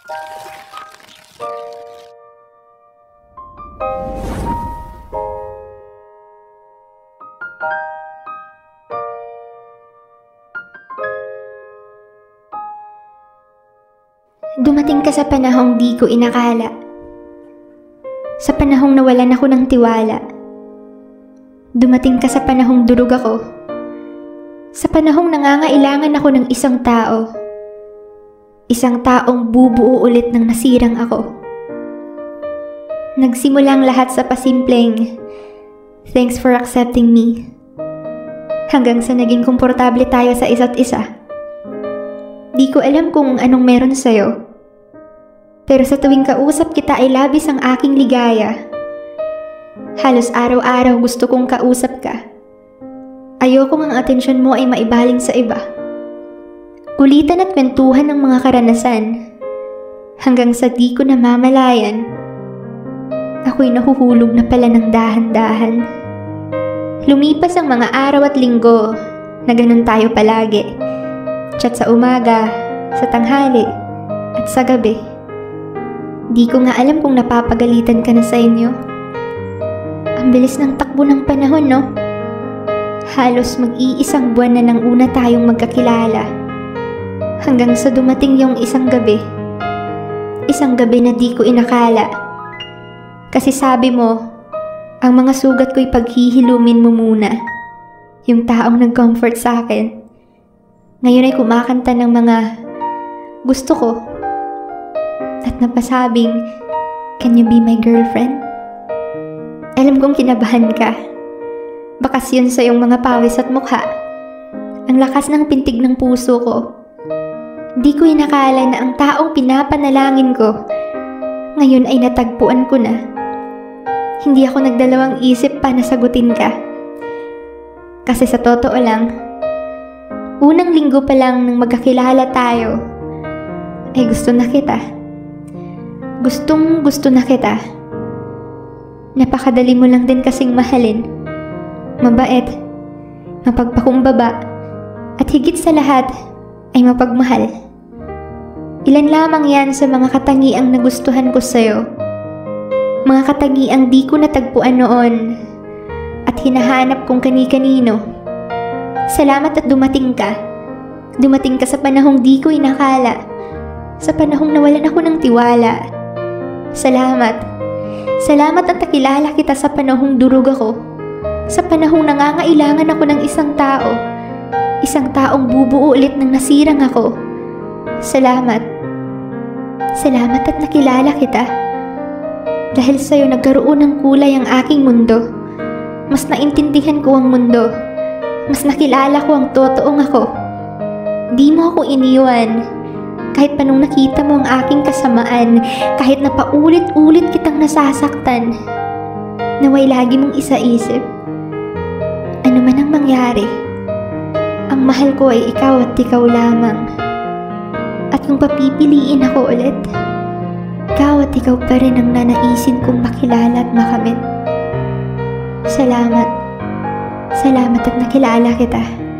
Dumating ka sa panahong di ko inakala. Sa panahong nawalan ako ng tiwala. Dumating ka sa panahong durog ako. Sa panahong nangangailangan ako ng isang tao. Isang taong bubuo ulit ng nasirang ako. Nagsimulang lahat sa pasimpleng, "Thanks for accepting me." Hanggang sa naging komportable tayo sa isa't isa. Di ko alam kung anong meron sa'yo. Pero sa tuwing kausap kita ay labis ang aking ligaya. Halos araw-araw gusto kong kausap ka. Ayokong ang atensyon mo ay maibaling sa iba. Kulitan at kwentuhan ng mga karanasan. Hanggang sa di ko namamalayan, ako'y nahuhulog na pala ng dahan-dahan. Lumipas ang mga araw at linggo na ganun tayo palagi. Chat sa umaga, sa tanghali, at sa gabi. Di ko nga alam kung napapagalitan ka na sa inyo. Ang bilis ng takbo ng panahon, no? Halos mag-iisang buwan na nang una tayong magkakilala. Hanggang sa dumating yung isang gabi. Isang gabi na di ko inakala. Kasi sabi mo, ang mga sugat ko'y paghihilumin mo muna. Yung taong nag-comfort sa akin. Ngayon ay kumakanta ng mga gusto ko at napasabing, "Can you be my girlfriend?" Alam kong kinabahan ka. Bakas yun sa iyong mga pawis at mukha. Ang lakas ng pintig ng puso ko. Di ko inakala na ang taong pinapanalangin ko ngayon ay natagpuan ko na. Hindi ako nagdalawang isip pa na sagutin ka. Kasi sa totoo lang, unang linggo pa lang nang magkakilala tayo, ay gusto na kita. Gustong gusto na kita. Napakadali mo lang din kasing mahalin. Mabait, mapagpakumbaba, at higit sa lahat ay mapagmahal. Ilan lamang yan sa mga katangiang nagustuhan ko sa'yo. Mga katangiang di ko natagpuan noon at hinahanap kong kani-kanino. Salamat at dumating ka. Dumating ka sa panahong di ko inakala. Sa panahong nawalan ako ng tiwala. Salamat. Salamat at nakilala kita sa panahong durog ako. Sa panahong nangangailangan ako ng isang tao. Isang taong bubuo ulit ng nasirang ako. Salamat. Salamat at nakilala kita. Dahil sa'yo nagkaroon ng kulay ang aking mundo. Mas naintindihan ko ang mundo. Mas nakilala ko ang totoong ako. Di mo ako iniwan. Kahit pa nung nakita mo ang aking kasamaan, kahit na paulit-ulit kitang nasasaktan, naway lagi mong isaisip. Ano man ang mangyari, ang mahal ko ay ikaw at ikaw lamang. At kung papipiliin ako ulit, ikaw at ikaw pa rin ang nanaisin kong makilala at makamit. Salamat. Salamat at nakilala kita.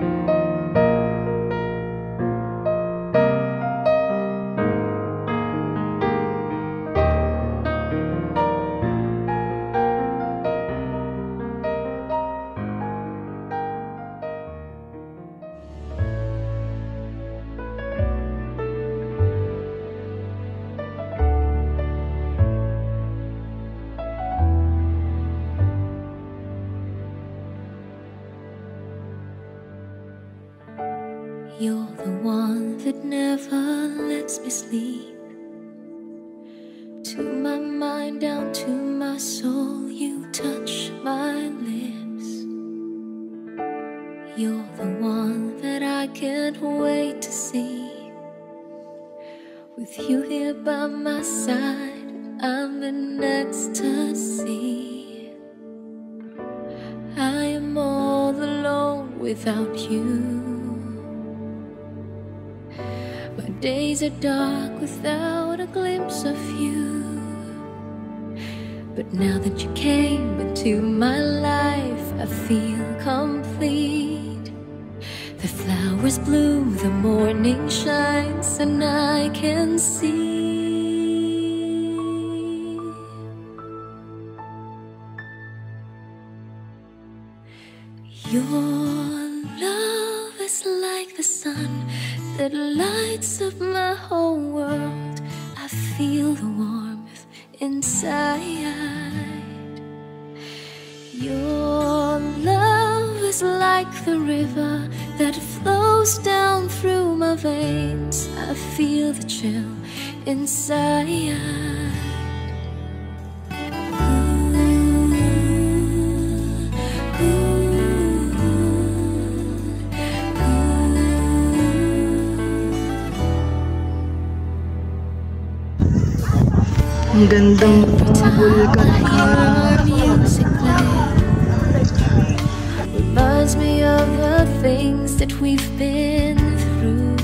You're the one that never lets me sleep. To my mind, down to my soul, you touch my lips. You're the one that I can't wait to see. With you here by my side, I'm in ecstasy. I am all alone without you. My days are dark without a glimpse of you. But now that you came into my life, I feel complete. The flowers bloom, the morning shines, and I can see Your love is like the sun that lights up my whole world. I feel the warmth inside. Your love is like the river that flows down through my veins. I feel the chill inside. Ang gandang bulkan music plays reminds me of the things that we've been through.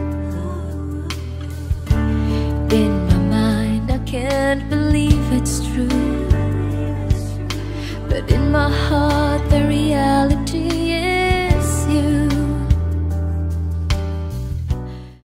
In my mind, I can't believe it's true, but in my heart, the reality